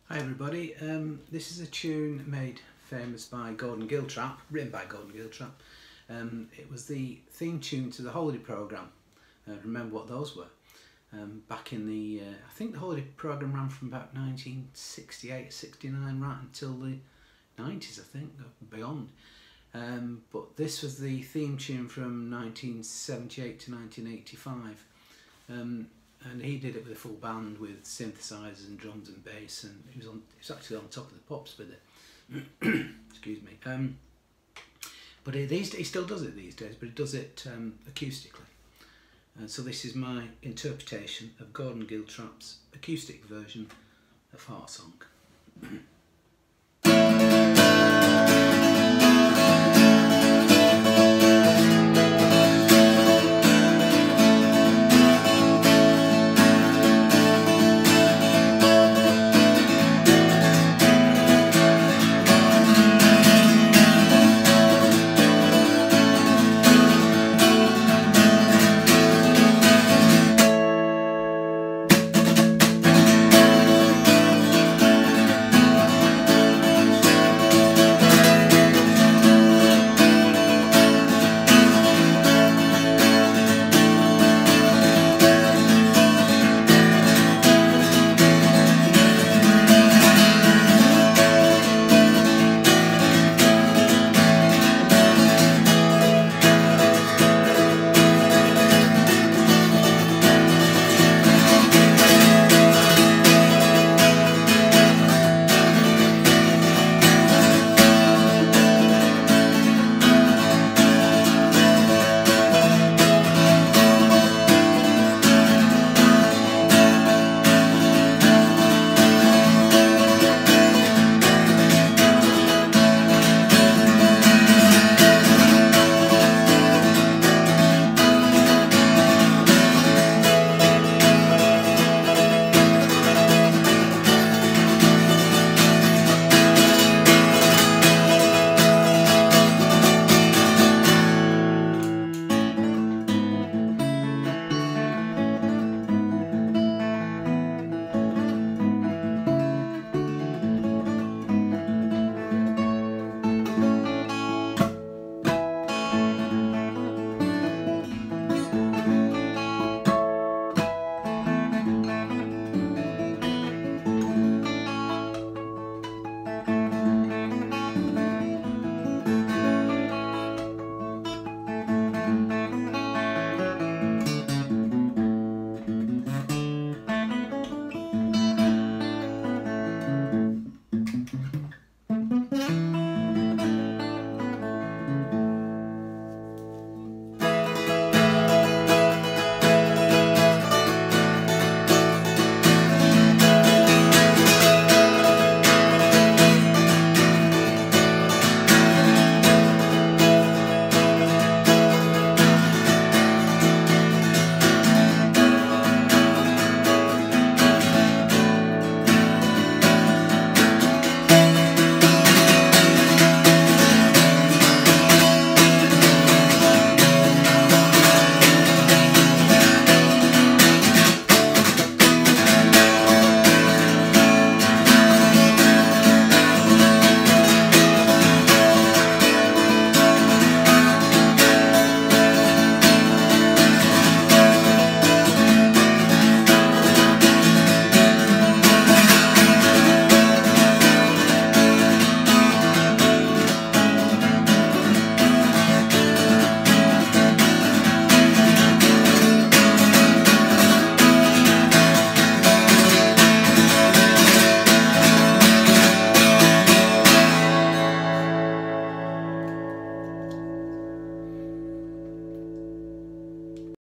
Hi everybody, this is a tune made famous by Gordon Giltrap, written by Gordon Giltrap. It was the theme tune to the holiday programme. Remember what those were? Back in the, I think the holiday programme ran from about 1968, 69 right until the 90s I think, or beyond. But this was the theme tune from 1978 to 1985. And he did it with a full band with synthesizers and drums and bass, and he was actually on Top of the Pops with it. Excuse me. But he still does it these days, but he does it acoustically. And so this is my interpretation of Gordon Giltrap's acoustic version of Heartsong.